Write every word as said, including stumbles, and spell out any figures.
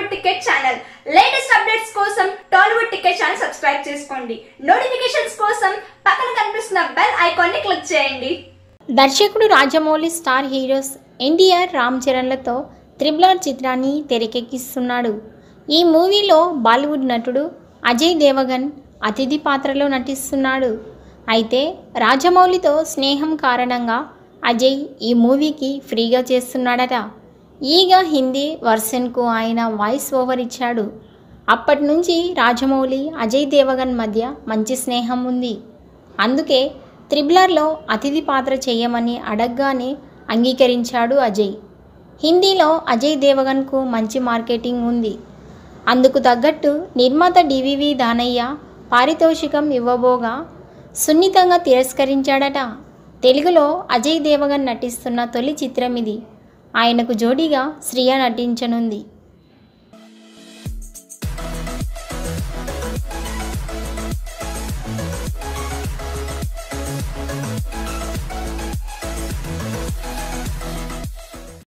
Tollywood ticket channel. Latest updates కోసం Tollywood ticket channel subscribe చేసుకోండి. Notifications కోసం పక్కన కనిపిస్తున్న బెల్ ఐకాన్ ని క్లిక్ చేయండి. దర్శకుడు రాజమౌళి స్టార్ హీరోస్ ఎన్టీఆర్, రామ్ చరణ్లతో త్రిబుల్ ఆర్ చిత్రాన్ని తెరకెక్కిస్తున్నాడు. ఈ మూవీలో బాలీవుడ్ నటుడు అజయ్ దేవగన్ అతిథి పాత్రలో నటిస్తున్నాడు. అయితే రాజమౌళితో స్నేహం కారణంగా అజయ్ ఈ మూవీకి ఫ్రీగా చేస్తున్నాడట. ఈగ హిందీ వర్షన్కు ఆయన వాయిస్ ఓవర్ ఇచ్చాడు. అప్పటి నుంచి రాజమౌళి, అజయ్ దేవగన్ మధ్య మంచి స్నేహం ఉంది. అందుకే త్రిబుల్ ఆర్లో అతిథి పాత్ర చేయమని అడగగానే అంగీకరించాడు అజయ్. హిందీలో అజయ్ దేవగన్కు మంచి మార్కెటింగ్ ఉంది. అందుకు తగ్గట్టు నిర్మాత డివివి దానయ్య పారితోషికం ఇవ్వబోగా సున్నితంగా తిరస్కరించాడట. తెలుగులో అజయ్ దేవగన్ నటిస్తున్న తొలి చిత్రం ఇది. ఆయనకు జోడీగా శ్రియ నటించనుంది.